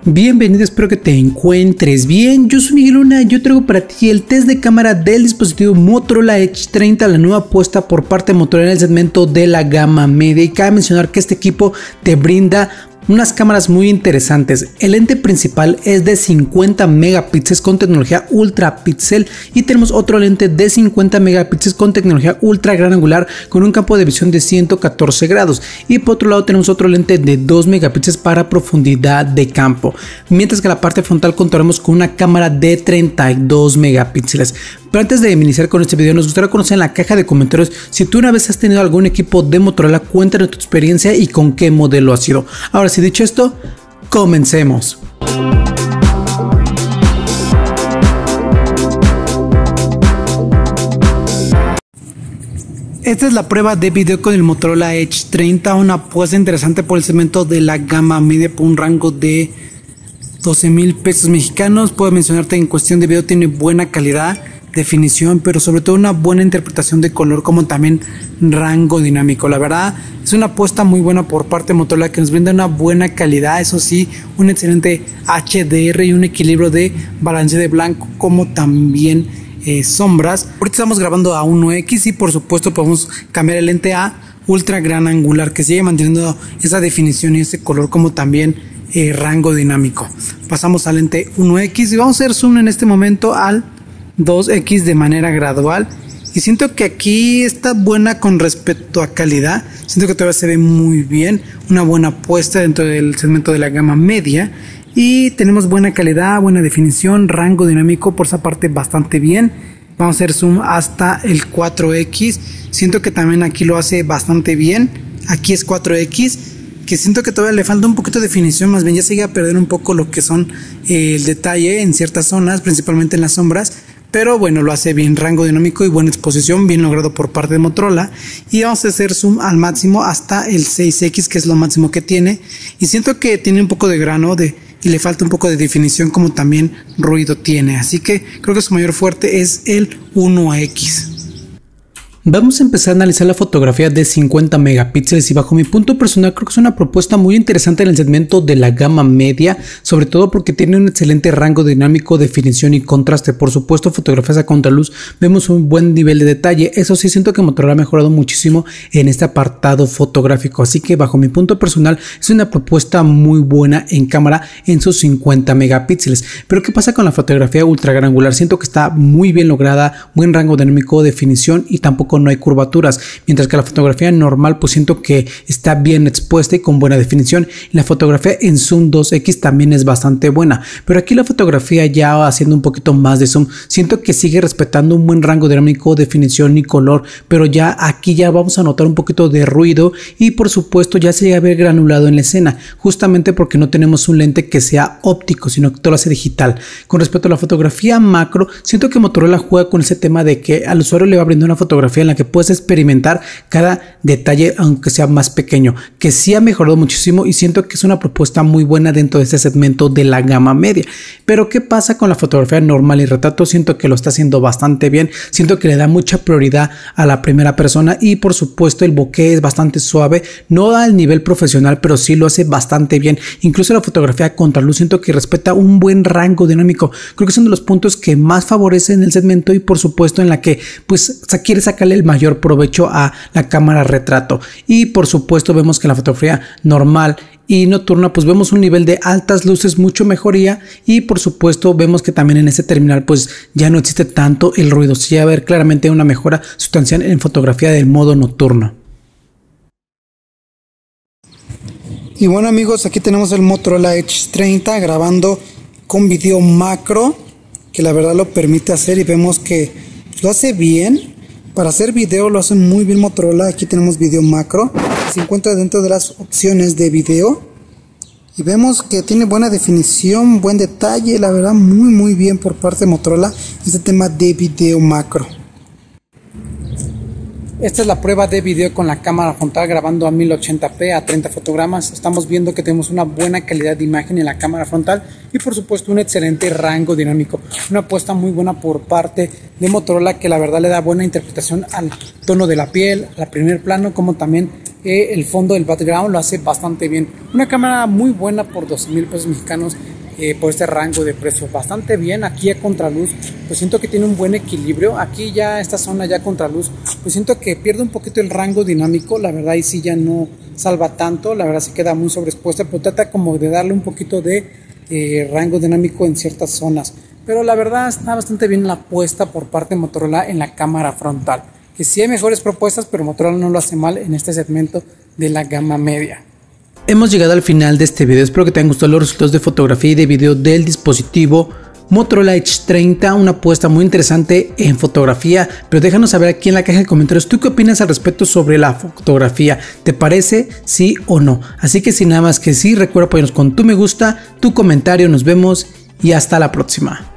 Bienvenido, espero que te encuentres bien. Yo soy Miguel Luna, yo traigo para ti el test de cámara del dispositivo Motorola Edge 30, la nueva apuesta por parte de Motorola en el segmento de la gama media. Y cabe mencionar que este equipo te brinda unas cámaras muy interesantes. El lente principal es de 50 megapíxeles con tecnología ultra píxel y tenemos otro lente de 50 megapíxeles con tecnología ultra gran angular con un campo de visión de 114 grados, y por otro lado tenemos otro lente de 2 megapíxeles para profundidad de campo, mientras que la parte frontal contaremos con una cámara de 32 megapíxeles. Pero antes de iniciar con este video, nos gustaría conocer en la caja de comentarios si tú una vez has tenido algún equipo de Motorola. Cuéntanos tu experiencia y con qué modelo ha sido. Ahora sí, dicho esto, comencemos. Esta es la prueba de video con el Motorola Edge 30, una apuesta interesante por el segmento de la gama media por un rango de 12,000 pesos mexicanos. Puedo mencionarte en cuestión de video tiene buena calidad, definición, pero sobre todo una buena interpretación de color, como también rango dinámico. La verdad es una apuesta muy buena por parte de Motorola, que nos brinda una buena calidad, eso sí, un excelente HDR y un equilibrio de balance de blanco como también sombras. Ahorita estamos grabando a 1x y por supuesto podemos cambiar el lente a ultra gran angular, que sigue manteniendo esa definición y ese color como también rango dinámico. Pasamos al lente 1x y vamos a hacer zoom en este momento al 2x de manera gradual, y siento que aquí está buena con respecto a calidad. Siento que todavía se ve muy bien, una buena apuesta dentro del segmento de la gama media, y tenemos buena calidad, buena definición, rango dinámico por esa parte bastante bien. Vamos a hacer zoom hasta el 4x, siento que también aquí lo hace bastante bien. Aquí es 4x, que siento que todavía le falta un poquito de definición, más bien ya se llega a perder un poco lo que son el detalle en ciertas zonas, principalmente en las sombras. Pero bueno, lo hace bien, rango dinámico y buena exposición, bien logrado por parte de Motorola. Y vamos a hacer zoom al máximo hasta el 6x, que es lo máximo que tiene. Y siento que tiene un poco de grano y le falta un poco de definición, como también ruido tiene. Así que creo que su mayor fuerte es el 1x. Vamos a empezar a analizar la fotografía de 50 megapíxeles y bajo mi punto personal creo que es una propuesta muy interesante en el segmento de la gama media, sobre todo porque tiene un excelente rango dinámico, definición y contraste. Por supuesto, fotografías a contraluz vemos un buen nivel de detalle. Eso sí, siento que Motorola ha mejorado muchísimo en este apartado fotográfico, así que bajo mi punto personal es una propuesta muy buena en cámara en sus 50 megapíxeles. Pero ¿qué pasa con la fotografía ultra gran angular? Siento que está muy bien lograda, buen rango dinámico, definición y tampoco no hay curvaturas, mientras que la fotografía normal pues siento que está bien expuesta y con buena definición. La fotografía en zoom 2x también es bastante buena, pero aquí la fotografía ya haciendo un poquito más de zoom, siento que sigue respetando un buen rango dinámico, definición y color, pero ya aquí ya vamos a notar un poquito de ruido y por supuesto ya se llega a ver granulado en la escena, justamente porque no tenemos un lente que sea óptico, sino que todo lo hace digital. Con respecto a la fotografía macro, siento que Motorola juega con ese tema de que al usuario le va a brindar una fotografía en la que puedes experimentar cada detalle aunque sea más pequeño, que sí ha mejorado muchísimo y siento que es una propuesta muy buena dentro de este segmento de la gama media. Pero ¿qué pasa con la fotografía normal y retrato? Siento que lo está haciendo bastante bien, siento que le da mucha prioridad a la primera persona y por supuesto el bokeh es bastante suave, no al nivel profesional, pero sí lo hace bastante bien. Incluso la fotografía a contraluz siento que respeta un buen rango dinámico, creo que son de los puntos que más favorecen el segmento y por supuesto en la que pues se quiere sacarle el mayor provecho a la cámara retrato. Y por supuesto vemos que en la fotografía normal y nocturna pues vemos un nivel de altas luces, mucho mejoría, y por supuesto vemos que también en este terminal pues ya no existe tanto el ruido, sí va a haber claramente una mejora sustancial en fotografía del modo nocturno. Y bueno amigos, aquí tenemos el Motorola Edge 30 grabando con video macro, que la verdad lo permite hacer y vemos que lo hace bien. Para hacer video lo hace muy bien Motorola. Aquí tenemos video macro, que se encuentra dentro de las opciones de video y vemos que tiene buena definición, buen detalle, la verdad muy bien por parte de Motorola este tema de video macro. Esta es la prueba de video con la cámara frontal grabando a 1080p a 30 fotogramas. Estamos viendo que tenemos una buena calidad de imagen en la cámara frontal y por supuesto un excelente rango dinámico. Una apuesta muy buena por parte de Motorola, que la verdad le da buena interpretación al tono de la piel, al primer plano, como también el fondo del background lo hace bastante bien. Una cámara muy buena por 12,000 pesos mexicanos. Por este rango de precio bastante bien. Aquí a contraluz pues siento que tiene un buen equilibrio. Aquí ya esta zona ya contraluz pues siento que pierde un poquito el rango dinámico, la verdad, y sí ya no salva tanto, la verdad se queda muy sobreexpuesta, pero trata como de darle un poquito de rango dinámico en ciertas zonas. Pero la verdad está bastante bien la apuesta por parte de Motorola en la cámara frontal, que sí hay mejores propuestas, pero Motorola no lo hace mal en este segmento de la gama media. Hemos llegado al final de este video, espero que te hayan gustado los resultados de fotografía y de video del dispositivo Motorola Edge 30, una apuesta muy interesante en fotografía, pero déjanos saber aquí en la caja de comentarios tú qué opinas al respecto sobre la fotografía, ¿te parece sí o no? Así que sin nada más que sí, recuerda apoyarnos con tu me gusta, tu comentario, nos vemos y hasta la próxima.